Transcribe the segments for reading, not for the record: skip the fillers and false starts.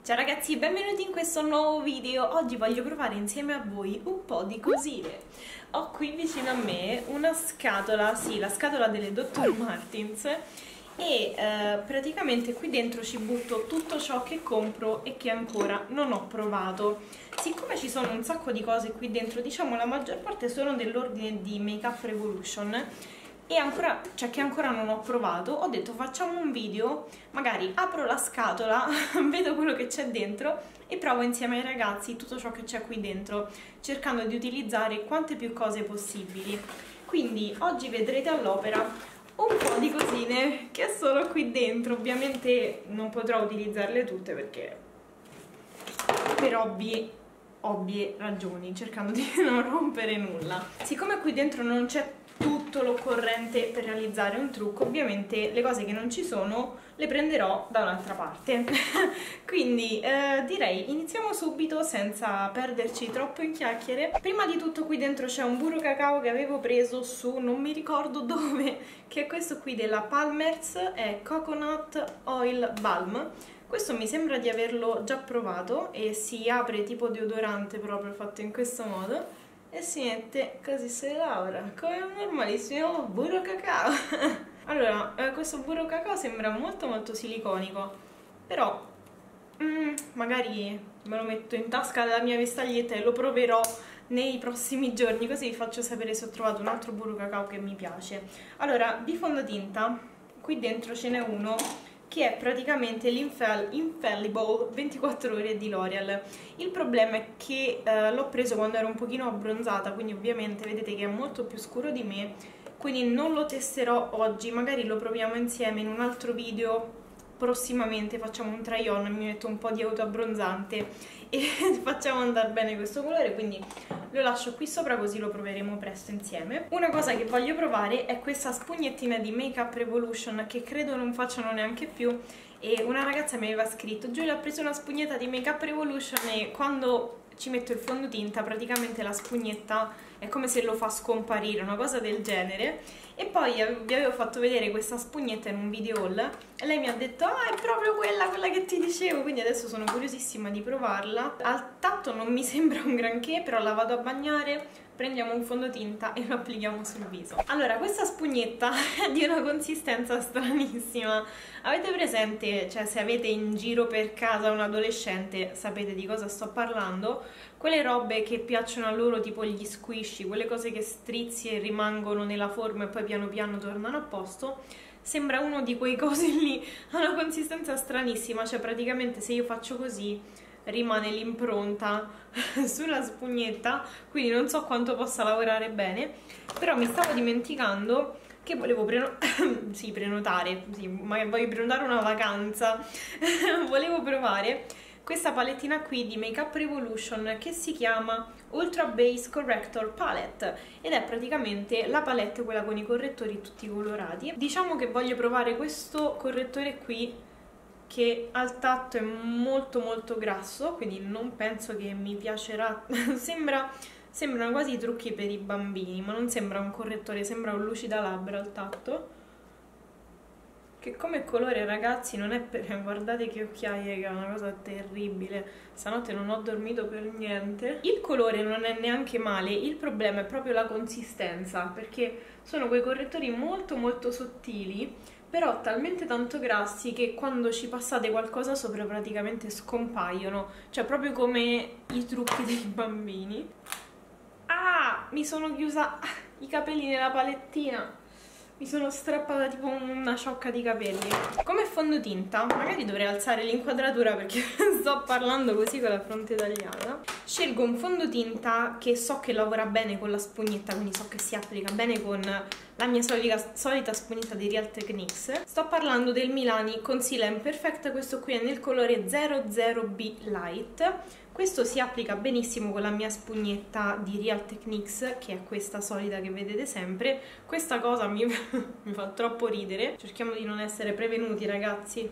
Ciao ragazzi, benvenuti in questo nuovo video. Oggi voglio provare insieme a voi un po' di cosine. Ho qui vicino a me una scatola, sì, la scatola delle Dr. Martens, e praticamente qui dentro ci butto tutto ciò che compro e che ancora non ho provato. Siccome ci sono un sacco di cose qui dentro, diciamo la maggior parte sono dell'ordine di Make Up Revolution e ancora, cioè che ancora non ho provato, ho detto facciamo un video, magari apro la scatola, vedo quello che c'è dentro e provo insieme ai ragazzi tutto ciò che c'è qui dentro, cercando di utilizzare quante più cose possibili. Quindi oggi vedrete all'opera un po' di cosine che sono qui dentro. Ovviamente non potrò utilizzarle tutte perché per ovvie ragioni, cercando di non rompere nulla. Siccome qui dentro non c'è tutto l'occorrente per realizzare un trucco, ovviamente le cose che non ci sono le prenderò da un'altra parte. Quindi direi iniziamo subito senza perderci troppo in chiacchiere. Prima di tutto qui dentro c'è un burro cacao che avevo preso su non mi ricordo dove, che è questo qui della Palmer's, è Coconut Oil Balm. Questo mi sembra di averlo già provato e si apre tipo deodorante proprio fatto in questo modo e si mette così si lavora come un normalissimo burro cacao. Allora, questo burro cacao sembra molto siliconico, però magari me lo metto in tasca della mia vestaglietta e lo proverò nei prossimi giorni, così vi faccio sapere se ho trovato un altro burro cacao che mi piace. Allora, di fondotinta qui dentro ce n'è uno che è praticamente l'Infallible 24 ore di L'Oreal. Il problema è che l'ho preso quando ero un pochino abbronzata, quindi ovviamente vedete che è molto più scuro di me, quindi non lo testerò oggi, magari lo proviamo insieme in un altro video prossimamente, facciamo un try on, mi metto un po' di autoabbronzante e facciamo andare bene questo colore, quindi lo lascio qui sopra così lo proveremo presto insieme. Una cosa che voglio provare è questa spugnettina di Make Up Revolution che credo non facciano neanche più, e una ragazza mi aveva scritto: Giulia, ho preso una spugnetta di Make Up Revolution e quando ci metto il fondotinta praticamente la spugnetta è come se lo fa scomparire, una cosa del genere. E poi vi avevo fatto vedere questa spugnetta in un video haul e lei mi ha detto ah, è proprio quella che ti dicevo, quindi adesso sono curiosissima di provarla. Al tatto non mi sembra un granché, però la vado a bagnare, prendiamo un fondotinta e lo applichiamo sul viso. Allora, questa spugnetta è di una consistenza stranissima. Avete presente, cioè se avete in giro per casa un adolescente sapete di cosa sto parlando, quelle robe che piacciono a loro tipo gli squishy, quelle cose che strizzi e rimangono nella forma e poi piano piano tornano a posto. Sembra uno di quei cosi lì, ha una consistenza stranissima, cioè praticamente se io faccio così rimane l'impronta sulla spugnetta, quindi non so quanto possa lavorare bene. Però mi stavo dimenticando che volevo prenotare, sì, ma voglio prenotare una vacanza. Volevo provare questa palettina qui di Make Up Revolution che si chiama Ultra Base Corrector Palette ed è praticamente la palette quella con i correttori tutti colorati. Diciamo che voglio provare questo correttore qui che al tatto è molto grasso, quindi non penso che mi piacerà. Sembrano quasi trucchi per i bambini, ma non sembra un correttore, sembra un lucidalabbra al tatto. Che come colore, ragazzi, non è per... guardate che occhiaie, che è una cosa terribile. Stanotte non ho dormito per niente. Il colore non è neanche male, il problema è proprio la consistenza, perché sono quei correttori molto sottili, però talmente tanto grassi che quando ci passate qualcosa sopra praticamente scompaiono, cioè proprio come i trucchi dei bambini. Ah, mi sono chiusa i capelli nella palettina, mi sono strappata tipo una ciocca di capelli. Come fondotinta, magari dovrei alzare l'inquadratura perché sto parlando così con la fronte tagliata. Scelgo un fondotinta che so che lavora bene con la spugnetta, quindi so che si applica bene con la mia solita spugnetta di Real Techniques. Sto parlando del Milani Concealer Perfect, questo qui è nel colore 00B Light. Questo si applica benissimo con la mia spugnetta di Real Techniques, che è questa solita che vedete sempre. Questa cosa mi fa troppo ridere, cerchiamo di non essere prevenuti, ragazzi.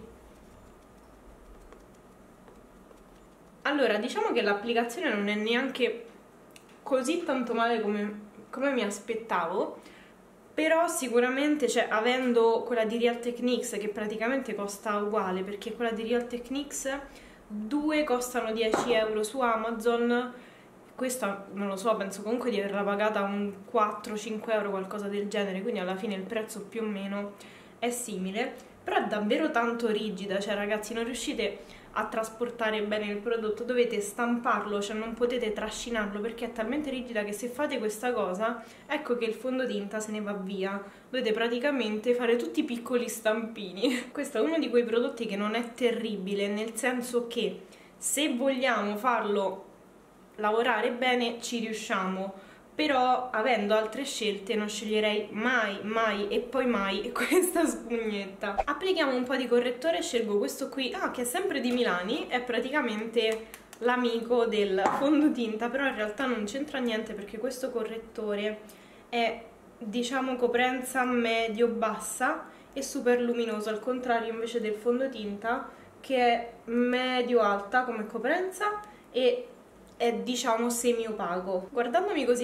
Allora, diciamo che l'applicazione non è neanche così tanto male come mi aspettavo, però sicuramente, cioè, avendo quella di Real Techniques che praticamente costa uguale, perché quella di Real Techniques 2 costano 10 euro su Amazon. Questa non lo so, penso comunque di averla pagata un 4-5 euro, qualcosa del genere, quindi alla fine il prezzo più o meno è simile, però è davvero tanto rigida, cioè ragazzi non riuscite a trasportare bene il prodotto, dovete stamparlo, cioè non potete trascinarlo perché è talmente rigida che se fate questa cosa, ecco che il fondotinta se ne va via, dovete praticamente fare tutti piccoli stampini. Questo è uno di quei prodotti che non è terribile, nel senso che se vogliamo farlo lavorare bene ci riusciamo, però avendo altre scelte non sceglierei mai, mai e poi mai questa spugnetta. Applichiamo un po' di correttore, scelgo questo qui, che è sempre di Milani, è praticamente l'amico del fondotinta, però in realtà non c'entra niente perché questo correttore è, diciamo, coprenza medio-bassa e super luminoso, al contrario invece del fondotinta che è medio-alta come coprenza e è, diciamo, semi opaco. Guardandomi così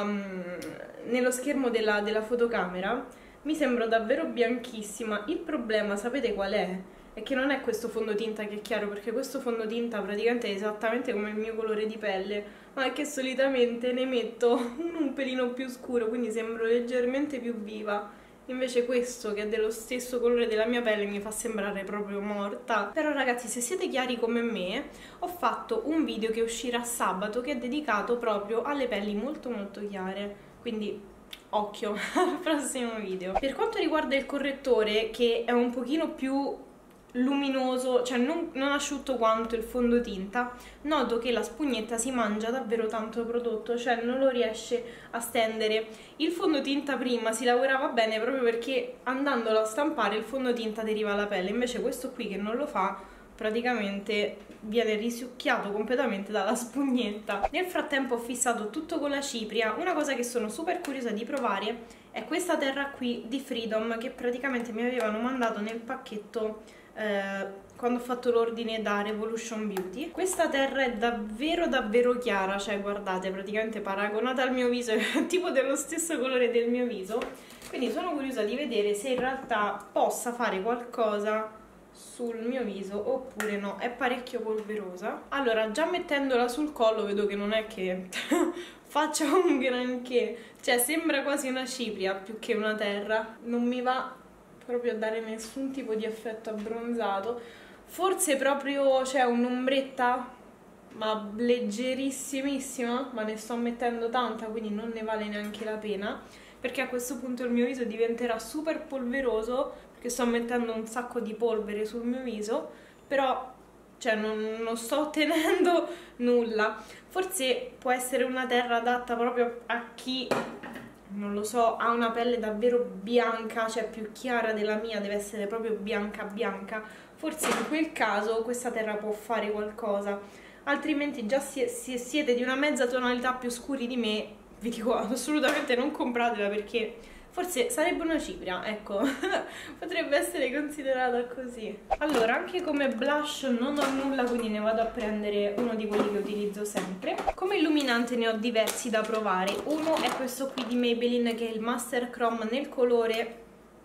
nello schermo della fotocamera mi sembra davvero bianchissima. Il problema, sapete qual è? È che non è questo fondotinta che è chiaro, perché questo fondotinta praticamente è esattamente come il mio colore di pelle, ma è che solitamente ne metto un pelino più scuro, quindi sembro leggermente più viva. Invece questo, che è dello stesso colore della mia pelle, mi fa sembrare proprio morta. Però ragazzi, se siete chiari come me, ho fatto un video che uscirà sabato che è dedicato proprio alle pelli molto molto chiare, quindi occhio al prossimo video. Per quanto riguarda il correttore, che è un pochino più luminoso, cioè non asciutto quanto il fondotinta, noto che la spugnetta si mangia davvero tanto prodotto, cioè non lo riesce a stendere. Il fondotinta prima si lavorava bene proprio perché andandolo a stampare il fondotinta deriva alla pelle, invece questo qui che non lo fa praticamente viene risucchiato completamente dalla spugnetta. Nel frattempo ho fissato tutto con la cipria. Una cosa che sono super curiosa di provare è questa terra qui di Freedom che praticamente mi avevano mandato nel pacchetto quando ho fatto l'ordine da Revolution Beauty. Questa terra è davvero davvero chiara, cioè guardate, praticamente paragonata al mio viso è tipo dello stesso colore del mio viso, quindi sono curiosa di vedere se in realtà possa fare qualcosa sul mio viso oppure no. È parecchio polverosa. Allora, già mettendola sul collo vedo che non è che faccia un granché, cioè sembra quasi una cipria più che una terra, non mi va proprio a dare nessun tipo di effetto abbronzato. Forse proprio c'è un'ombretta, ma leggerissimissima, ma ne sto mettendo tanta, quindi non ne vale neanche la pena, perché a questo punto il mio viso diventerà super polveroso, perché sto mettendo un sacco di polvere sul mio viso, però cioè non sto ottenendo nulla. Forse può essere una terra adatta proprio a chi, non lo so, ha una pelle davvero bianca, cioè più chiara della mia, deve essere proprio bianca bianca. Forse in quel caso questa terra può fare qualcosa, altrimenti già se siete di una mezza tonalità più scuri di me, vi dico assolutamente non compratela, perché forse sarebbe una cipria, ecco, potrebbe essere considerata così. Allora, anche come blush non ho nulla, quindi ne vado a prendere uno di quelli che utilizzo sempre. Come illuminante ne ho diversi da provare. Uno è questo qui di Maybelline, che è il Master Chrome nel colore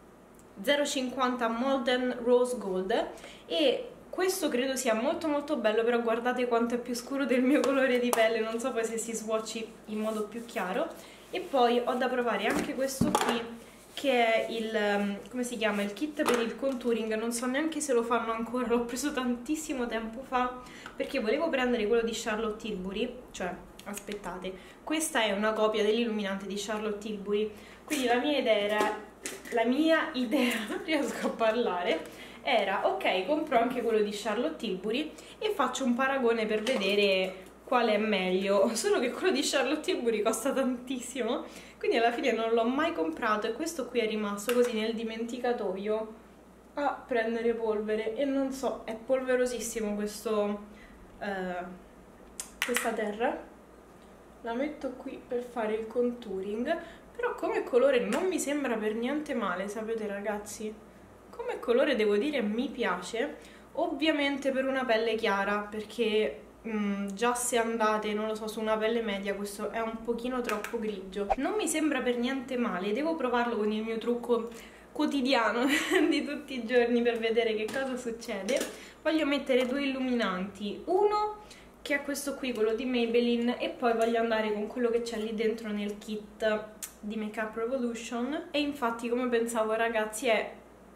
050 Molten Rose Gold, e questo credo sia molto molto bello, però guardate quanto è più scuro del mio colore di pelle, non so poi se si swatchi in modo più chiaro. E poi ho da provare anche questo qui, che è il, come si chiama, il kit per il contouring. Non so neanche se lo fanno ancora, l'ho preso tantissimo tempo fa perché volevo prendere quello di Charlotte Tilbury, cioè, aspettate, questa è una copia dell'illuminante di Charlotte Tilbury, quindi la mia idea, non riesco a parlare, era ok, compro anche quello di Charlotte Tilbury e faccio un paragone per vedere quale è meglio, solo che quello di Charlotte Tilbury costa tantissimo, quindi alla fine non l'ho mai comprato e questo qui è rimasto così nel dimenticatoio a prendere polvere, e non so, è polverosissimo questo, questa terra. La metto qui per fare il contouring, però come colore non mi sembra per niente male, sapete ragazzi? Come colore devo dire mi piace, ovviamente per una pelle chiara, perché già se andate, non lo so, su una pelle media questo è un pochino troppo grigio. Non mi sembra per niente male, devo provarlo con il mio trucco quotidiano di tutti i giorni per vedere che cosa succede. Voglio mettere due illuminanti, uno che è questo qui, quello di Maybelline, e poi voglio andare con quello che c'è lì dentro nel kit di Makeup Revolution. E infatti, come pensavo ragazzi, è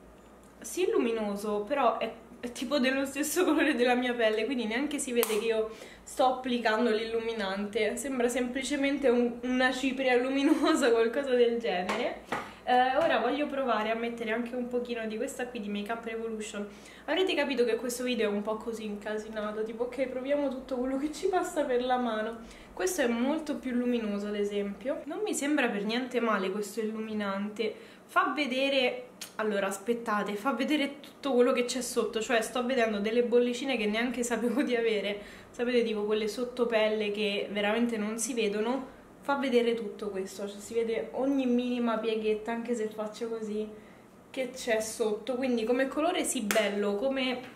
sì luminoso, però è tipo dello stesso colore della mia pelle, quindi neanche si vede che io sto applicando l'illuminante, sembra semplicemente una cipria luminosa, qualcosa del genere. Ora voglio provare a mettere anche un pochino di questa qui di Makeup Revolution. Avrete capito che questo video è un po' così incasinato, tipo ok, proviamo tutto quello che ci passa per la mano. Questo è molto più luminoso, ad esempio. Non mi sembra per niente male questo illuminante. Fa vedere... Allora, aspettate, fa vedere tutto quello che c'è sotto. Cioè, sto vedendo delle bollicine che neanche sapevo di avere. Sapete, tipo quelle sottopelle che veramente non si vedono. Fa vedere tutto questo. Cioè, si vede ogni minima pieghetta, anche se faccio così, che c'è sotto. Quindi come colore sì, bello, come...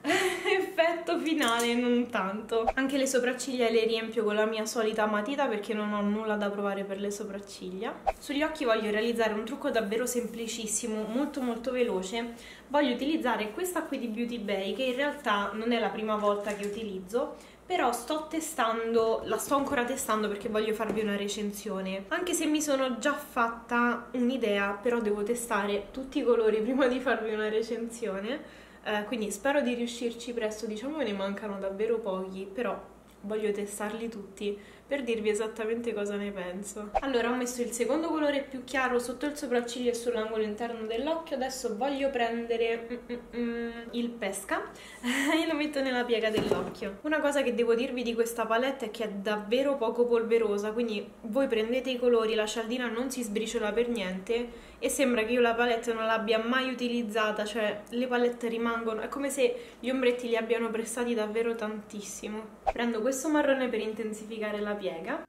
effetto finale non tanto. Anche le sopracciglia le riempio con la mia solita matita perché non ho nulla da provare per le sopracciglia. Sugli occhi voglio realizzare un trucco davvero semplicissimo, molto molto veloce. Voglio utilizzare questa qui di Beauty Bay, che in realtà non è la prima volta che utilizzo, però sto testando, la sto ancora testando perché voglio farvi una recensione. Anche se mi sono già fatta un'idea, però devo testare tutti i colori prima di farvi una recensione. Quindi spero di riuscirci presto, diciamo che ne mancano davvero pochi, però voglio testarli tutti per dirvi esattamente cosa ne penso. Allora, ho messo il secondo colore più chiaro sotto il sopracciglio e sull'angolo interno dell'occhio. Adesso voglio prendere il pesca e lo metto nella piega dell'occhio. Una cosa che devo dirvi di questa palette è che è davvero poco polverosa, quindi voi prendete i colori, la cialdina non si sbriciola per niente e sembra che io la palette non l'abbia mai utilizzata, cioè le palette rimangono, è come se gli ombretti li abbiano prestati davvero tantissimo. Prendo questo marrone per intensificare la piega.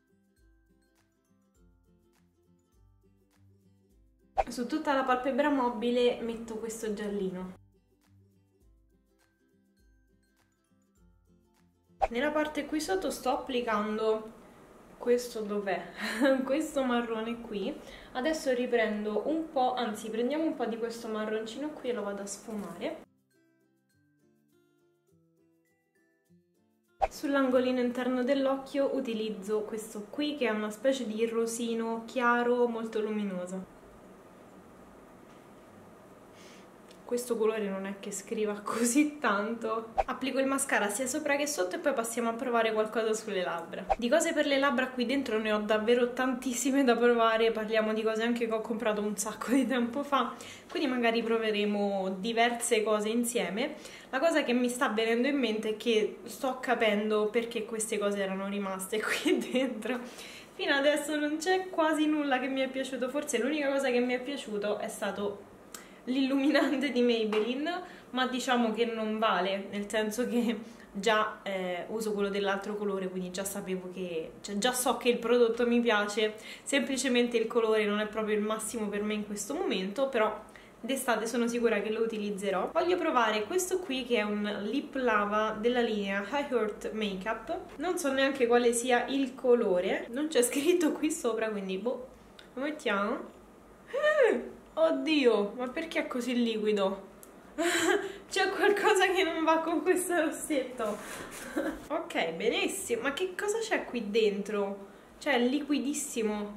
Su tutta la palpebra mobile metto questo giallino. Nella parte qui sotto sto applicando questo dov'è? Questo marrone qui. Adesso riprendo un po', anzi prendiamo un po' di questo marroncino qui e lo vado a sfumare. Sull'angolino interno dell'occhio utilizzo questo qui che è una specie di rosino chiaro molto luminoso. Questo colore non è che scriva così tanto. Applico il mascara sia sopra che sotto e poi passiamo a provare qualcosa sulle labbra. Di cose per le labbra qui dentro ne ho davvero tantissime da provare, parliamo di cose anche che ho comprato un sacco di tempo fa, quindi magari proveremo diverse cose insieme. La cosa che mi sta venendo in mente è che sto capendo perché queste cose erano rimaste qui dentro. Fino adesso non c'è quasi nulla che mi è piaciuto, forse l'unica cosa che mi è piaciuto è stato l'illuminante di Maybelline, ma diciamo che non vale, nel senso che già uso quello dell'altro colore, quindi già sapevo che, cioè già so che il prodotto mi piace, semplicemente il colore non è proprio il massimo per me in questo momento, però d'estate sono sicura che lo utilizzerò. Voglio provare questo qui che è un lip lava della linea High Heart Makeup, non so neanche quale sia il colore, non c'è scritto qui sopra, quindi boh, lo mettiamo. Oddio, ma perché è così liquido? C'è qualcosa che non va con questo rossetto. Ok, benissimo. Ma che cosa c'è qui dentro? Cioè, è liquidissimo.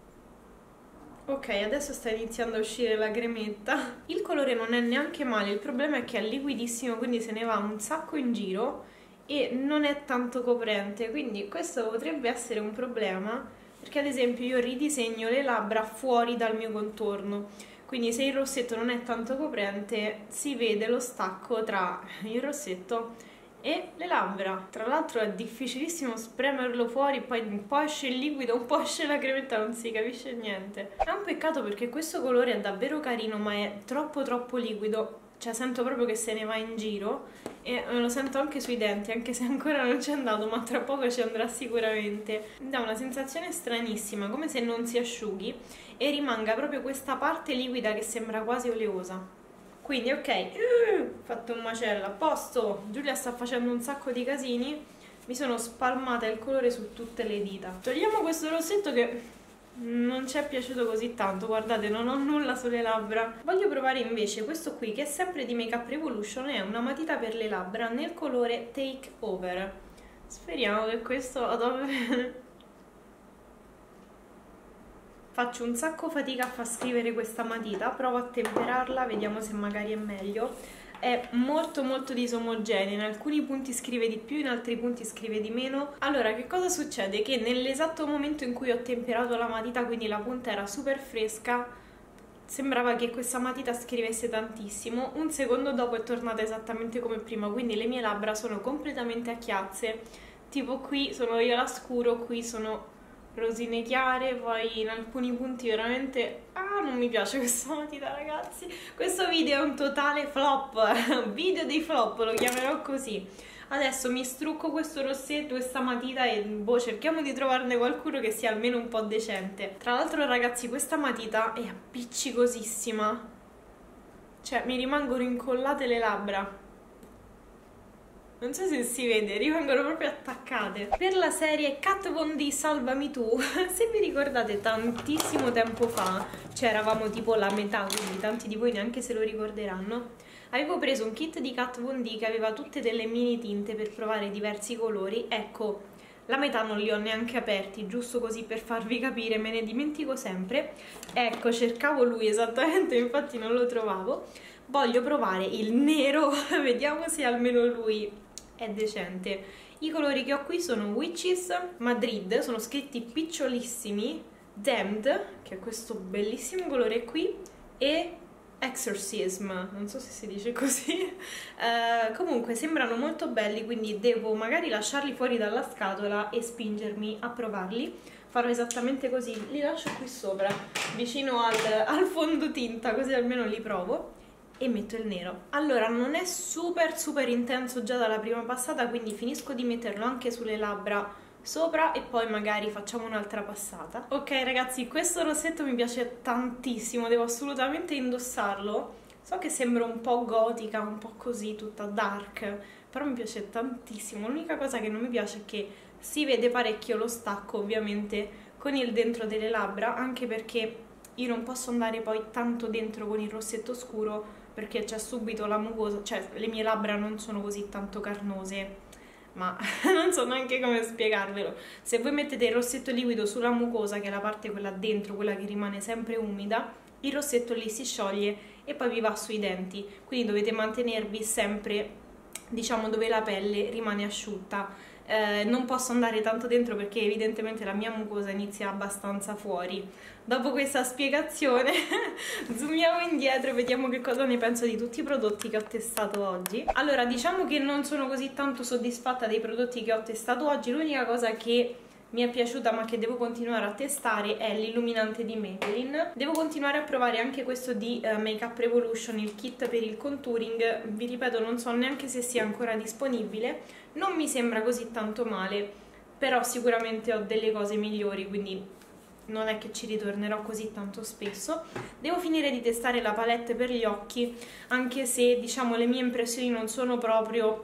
Ok, adesso sta iniziando a uscire la cremetta. Il colore non è neanche male, il problema è che è liquidissimo, quindi se ne va un sacco in giro e non è tanto coprente, quindi questo potrebbe essere un problema. Perché ad esempio io ridisegno le labbra fuori dal mio contorno, quindi se il rossetto non è tanto coprente si vede lo stacco tra il rossetto e le labbra. Tra l'altro è difficilissimo spremerlo fuori, poi un po' esce il liquido, un po' esce la cremetta, non si capisce niente. È un peccato perché questo colore è davvero carino, ma è troppo liquido. Cioè sento proprio che se ne va in giro e lo sento anche sui denti, anche se ancora non ci è andato, ma tra poco ci andrà sicuramente. Dà una sensazione stranissima, come se non si asciughi e rimanga proprio questa parte liquida che sembra quasi oleosa. Quindi ok, ho fatto un macello, a posto, Giulia sta facendo un sacco di casini, mi sono spalmata il colore su tutte le dita. Togliamo questo rossetto che non ci è piaciuto così tanto, guardate, non ho nulla sulle labbra. Voglio provare invece questo qui, che è sempre di Makeup Revolution, è una matita per le labbra nel colore Take Over. Speriamo che questo vada bene. Faccio un sacco fatica a far scrivere questa matita, provo a temperarla, vediamo se magari è meglio. È molto disomogenea, in alcuni punti scrive di più, in altri punti scrive di meno. Allora, che cosa succede? Che nell'esatto momento in cui ho temperato la matita, quindi la punta era super fresca, sembrava che questa matita scrivesse tantissimo. Un secondo dopo è tornata esattamente come prima, quindi le mie labbra sono completamente a chiazze. Tipo qui sono viola scuro, qui sono rosine chiare, poi in alcuni punti veramente... Ah, non mi piace questa matita, ragazzi. Questo video è un totale flop, video dei flop, lo chiamerò così. Adesso mi strucco questo rossetto, questa matita e boh, cerchiamo di trovarne qualcuno che sia almeno un po' decente. Tra l'altro, ragazzi, questa matita è appiccicosissima. Cioè, mi rimangono incollate le labbra. Non so se si vede, rimangono proprio attaccate. Per la serie Kat Von D Salvami Tu, se vi ricordate tantissimo tempo fa, cioè eravamo tipo la metà, quindi tanti di voi neanche se lo ricorderanno, avevo preso un kit di Kat Von D che aveva tutte delle mini tinte per provare diversi colori. Ecco, la metà non li ho neanche aperti, giusto così per farvi capire, me ne dimentico sempre. Ecco, cercavo lui esattamente, infatti non lo trovavo. Voglio provare il nero, vediamo se almeno lui è decente. I colori che ho qui sono Witches, Madrid, sono scritti picciolissimi, Damned, che è questo bellissimo colore qui, e Exorcism, non so se si dice così. Comunque sembrano molto belli, quindi devo magari lasciarli fuori dalla scatola e spingermi a provarli. Farò esattamente così, li lascio qui sopra, vicino al fondotinta, così almeno li provo. E metto il nero. Allora, non è super intenso già dalla prima passata, quindi finisco di metterlo anche sulle labbra sopra e poi magari facciamo un'altra passata. Ok ragazzi, questo rossetto mi piace tantissimo, devo assolutamente indossarlo. So che sembra un po' gotica, un po' così, tutta dark, però mi piace tantissimo. L'unica cosa che non mi piace è che si vede parecchio lo stacco, ovviamente, con il dentro delle labbra, anche perché io non posso andare poi tanto dentro con il rossetto scuro perché c'è subito la mucosa, cioè le mie labbra non sono così tanto carnose, ma non so neanche come spiegarvelo. Se voi mettete il rossetto liquido sulla mucosa, che è la parte quella dentro, quella che rimane sempre umida, il rossetto lì si scioglie e poi vi va sui denti, quindi dovete mantenervi sempre, diciamo, dove la pelle rimane asciutta. Non posso andare tanto dentro perché evidentemente la mia mucosa inizia abbastanza fuori. Dopo questa spiegazione zoomiamo indietro e vediamo che cosa ne penso di tutti i prodotti che ho testato oggi. Allora, diciamo che non sono così tanto soddisfatta dei prodotti che ho testato oggi. L'unica cosa che mi è piaciuta ma che devo continuare a testare è l'illuminante di Maybelline. Devo continuare a provare anche questo di Makeup Revolution, il kit per il contouring. Vi ripeto, non so neanche se sia ancora disponibile, non mi sembra così tanto male, però sicuramente ho delle cose migliori, quindi non è che ci ritornerò così tanto spesso. Devo finire di testare la palette per gli occhi, anche se diciamo le mie impressioni non sono proprio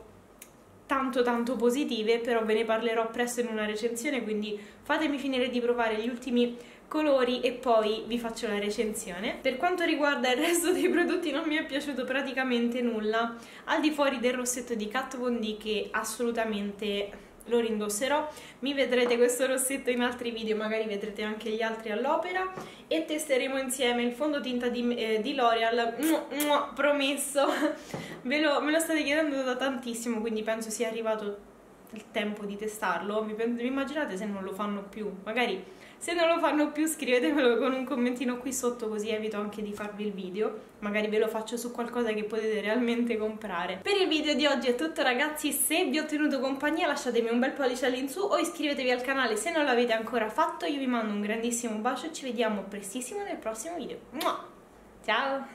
tanto positive, però ve ne parlerò presto in una recensione, quindi fatemi finire di provare gli ultimi colori e poi vi faccio la recensione. Per quanto riguarda il resto dei prodotti non mi è piaciuto praticamente nulla, al di fuori del rossetto di Kat Von D che assolutamente lo rindosserò. Mi vedrete questo rossetto in altri video, magari vedrete anche gli altri all'opera, e testeremo insieme il fondotinta di L'Oreal, promesso. Me lo state chiedendo da tantissimo, quindi penso sia arrivato il tempo di testarlo. Vi immaginate se non lo fanno più? Magari se non lo fanno più scrivetemelo con un commentino qui sotto, così evito anche di farvi il video, magari ve lo faccio su qualcosa che potete realmente comprare. Per il video di oggi è tutto ragazzi, se vi ho tenuto compagnia lasciatemi un bel pollice all'insù o iscrivetevi al canale se non l'avete ancora fatto. Io vi mando un grandissimo bacio e ci vediamo prestissimo nel prossimo video. Ciao!